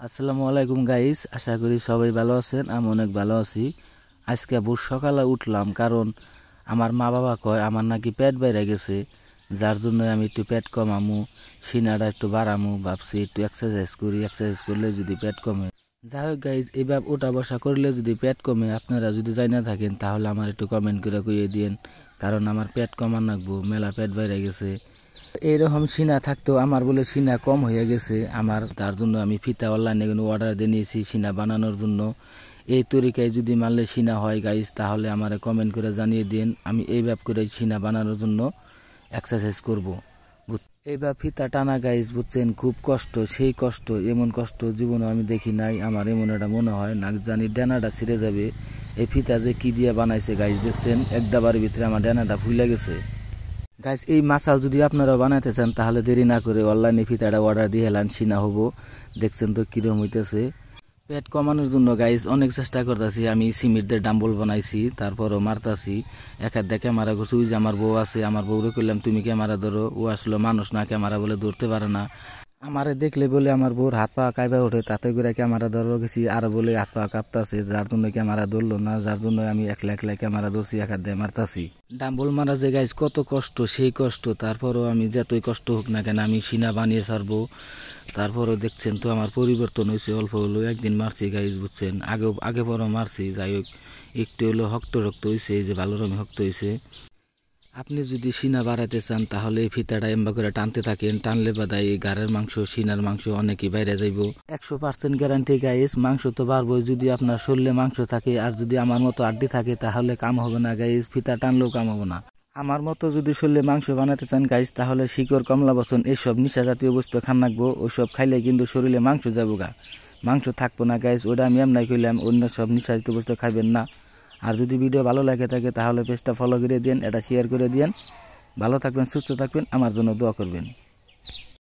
আসসালামু আলাইকুম গাইস, আশা করি সবাই ভালো আছেন। আমি অনেক ভালো আছি। আজকে ভোর সকালে উঠলাম, কারণ আমার মা বাবা কয় আমার নাকি পেট বাইরে গেছে, যার জন্য আমি একটু পেট কমামু, সিনাটা একটু বাড়ামু। ভাবছি একটু এক্সারসাইজ করি, এক্সারসাইজ করলে যদি পেট কমে। যাই হোক গাইস, এইভাবে ওঠা বসা করলে যদি পেট কমে, আপনারা যদি জানা থাকেন তাহলে আমার একটু কমেন্ট করে কইয়ে দিন, কারণ আমার পেট কমান রাখবো, মেলা পেট বাইরে গেছে। এইরকম সিনা থাকতো আমার, বলে সিনা কম হয়ে গেছে আমার, তার জন্য আমি ফিতা অনলাইনে অর্ডার দিয়ে নিয়েছি সিনা বানানোর জন্য। এই তরিকায় যদি মানলে সিনা হয় গাইস, তাহলে আমার কমেন্ট করে জানিয়ে দিন। আমি এইভাবে করে সিনা বানানোর জন্য এক্সারসাইজ করব। এইভাবে ফিতা টানা গাইস, বুঝছেন, খুব কষ্ট, সেই কষ্ট, এমন কষ্ট জীবনে আমি দেখি নাই। আমার এমন একটা মনে হয় না জানি ডানাটা ছিঁড়ে যাবে। এই ফিতা যে কি দিয়ে বানাইছে গাইস, দেখছেন এক দাবার ভিতরে আমার ডানাটা ফুলে গেছে। গাইস, এই মাসাল যদি আপনারা বানাইতে চান তাহলে দেরি না করে অনলাইনে ফিতাটা অর্ডার দিয়ে হেলান, সিনা হবো। দেখছেন তো কিরম হইতেছে। পেট কমানোর জন্য গাইস অনেক চেষ্টা করতেছি। আমি সিমেন্ট দিয়ে ডাম্বল বানাইছি, তারপরও মারতাছি। এক হাত দিয়ে ক্যামেরা করছি। ওই যে আমার বউ আছে, আমার বউরে কইলাম তুমি ক্যামেরা ধরো। ও আসলে মানুষ না, ক্যামেরা বলে ধরতে পারে না। আমারে দেখলে বলে আমার বউর হাত পা কাইবা ওঠে, তাতে করে ক্যামেরা ধরো গেছি, আর বলে হাত পা কাঁপতাছে, যার জন্য ক্যামেরা ধরলো না। যার জন্য আমি একলা একলা ক্যামেরা ধরছি, এক হাত দিয়ে মারতাছি। ডাম্বল মারা যে গাইজ কত কষ্ট, সেই কষ্ট। তারপরও আমি যতই কষ্ট হোক না কেন আমি সিনা বানিয়ে ছাড়বো। তারপরও দেখছেন তো আমার পরিবর্তন হয়েছে অল্প হলো। একদিন মারছি গাইজ, বুঝছেন, আগে পরও মারছি। যাই হোক, একটু হলো শক্ত হয়েছে, এই যে ভালো রকম শক্ত হয়েছে। আপনি যদি সিনা বাড়াইতে চান তাহলে এই ফিতাটা এম্বা করে টানতে থাকেন। টানলে বাদাই এই গাড়ের মাংস, সিনার মাংস অনেকই বাইরে যাইব। 100% গ্যারান্টি গাইস, মাংস তো বাড়বো যদি আপনার শরীরে মাংস থাকে। আর যদি আমার মতো আড্ডি থাকে তাহলে কাম হবে না গাইস, ফিতা টানলেও কাম হবে না। আমার মতো যদি শরীরে মাংস বানাতে চান গাইস, তাহলে শিকড়, কমলা বসন এইসব নিশা জাতীয় বস্তু খান রাখবো। ওইসব খাইলে কিন্তু শরীরে মাংস যাবো গা, মাংস থাকবো না গাইস। ওটা আমি এমনাই কইলাম, অন্য সব নিশা জাতীয় বস্তু খাইবেন না। আর যদি ভিডিও ভালো লাগে থাকে তাহলে পেজটা ফলো করে দিন, এটা শেয়ার করে দিন। ভালো থাকবেন, সুস্থ থাকবেন, আমার জন্য দোয়া করবেন।